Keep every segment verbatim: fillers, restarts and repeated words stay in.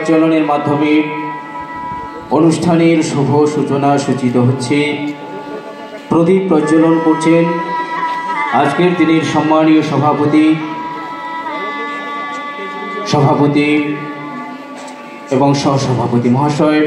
প্রজ্বলনের মাধ্যমে অনুষ্ঠানের শুভ সূচনা সূচিত হচ্ছে। প্রদীপ প্রজ্বলন করছেন আজকের দিনের সম্মানীয় সভাপতি সভাপতি এবং সহসভাপতি মহাশয়।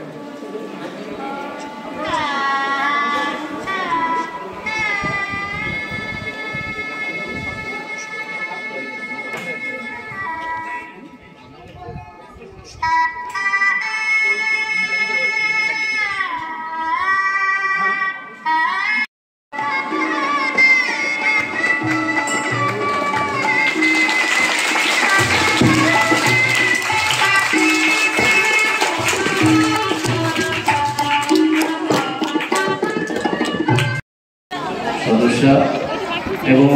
এবং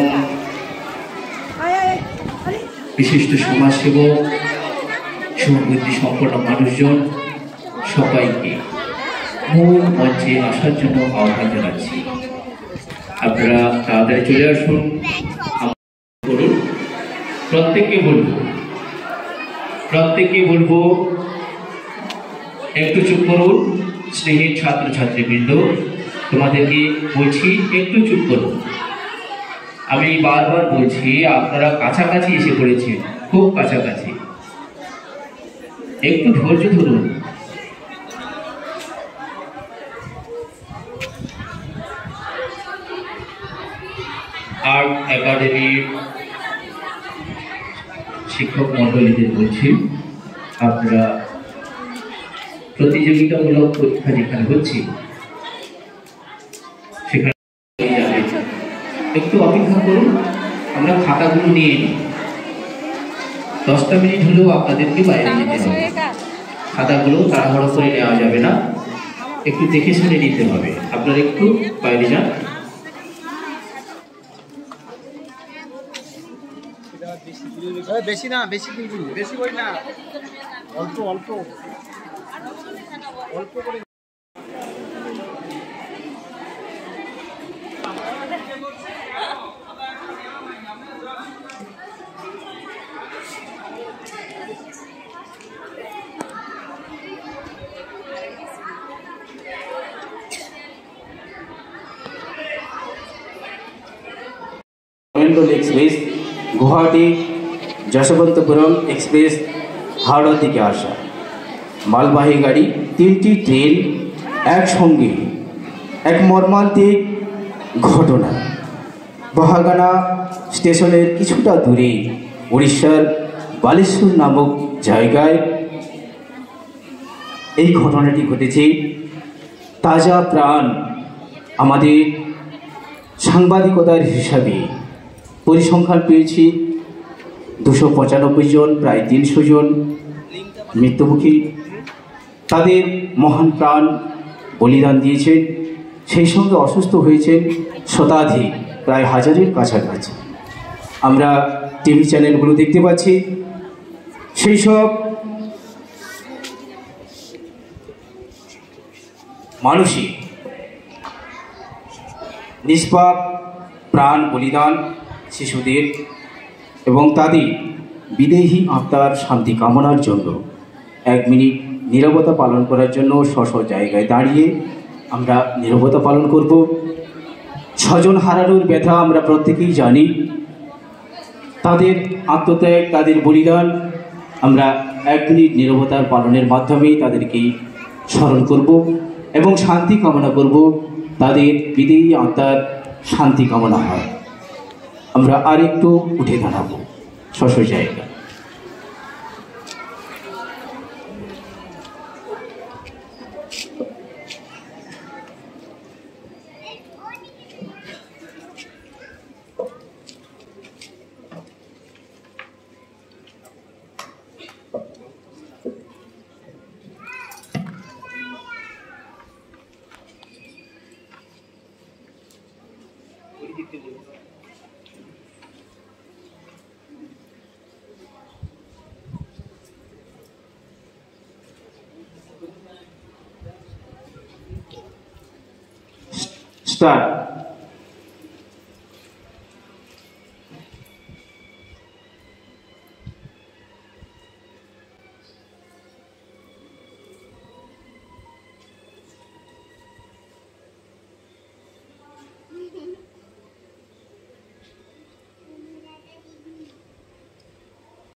বিশিষ্ট সমাজসেবক শুভবুদ্ধি সম্পন্ন মানুষজন সবাইকে মূল মঞ্চে আসার জন্য আহ্বান জানাচ্ছি। আপনারা তাড়াতাড়ি চলে আসুন। করুন প্রত্যেককে বলবো প্রত্যেককে বলবো একটু চুপ করুন। স্নেহের ছাত্রছাত্রীবৃন্দ, তোমাদেরকে বলছি একটু চুপ করুন। আমি বারবার বলছি, আপনারা কাছাকাছি এসে পড়েছেন, খুব কাছাকাছি, একটু ধৈর্য ধরুন। আর্ট একাডেমির শিক্ষক মন্ডলীদের বলছি, আপনারা প্রতিযোগিতামূলক পরীক্ষা যেখানে হচ্ছে সেখানে একটু অপেক্ষা করুন। আমরা খাতাগুলো নিয়ে নিই, দশটা মিনিট হলেও আপনাদেরকে বাইরে যেতে হবে। খাতাগুলো তাড়াহুড়ো করে নেওয়া যাবে না, একটু দেখে শুনে নিতে হবে। আপনারা একটু বাইরে যান। বেশি না, বেশি কিন্তু বেশি বই না, অল্প অল্প অল্প করে। এক্সপ্রেস গুয়াহাটি যশবন্তপুরম এক্সপ্রেস হাওড়ার দিকে আসা মালবাহী গাড়ি, তিনটি ট্রেন একসঙ্গে এক মর্মান্তিক ঘটনা। বহাগানা স্টেশনের কিছুটা দূরে উড়িষ্যার বালেশ্বর নামক জায়গায় এই ঘটনাটি ঘটেছে। তাজা প্রাণ আমাদের সাংবাদিকতার হিসাবে পরিসংখ্যান পেয়েছি দুশো পঁচানব্বই জন, প্রায় তিনশো জন মৃত্যুমুখী। তাদের মহান প্রাণ বলিদান দিয়েছেন। সেই সঙ্গে অসুস্থ হয়েছেন শতাধিক, প্রায় হাজারের কাছাকাছি। আমরা টিভি চ্যানেলগুলো দেখতে পাচ্ছি। সেই সব মানুষই নিষ্পাপ প্রাণ বলিদান শিশুদের এবং তাদের বিদেহী আত্মার শান্তি কামনার জন্য এক মিনিট নীরবতা পালন করার জন্য স্ব স্ব জায়গায় দাঁড়িয়ে আমরা নীরবতা পালন করব। স্বজন হারানোর ব্যথা আমরা প্রত্যেকেই জানি। তাদের আত্মত্যাগ, তাদের বলিদান আমরা এক মিনিট নীরবতার পালনের মাধ্যমে তাদেরকে স্মরণ করব এবং শান্তি কামনা করব। তাদের বিদেহী আত্মার শান্তি কামনা হয়। আমরা আরেকটু উঠে দাঁড়াবো স্ব স্ব জায়গা। Start.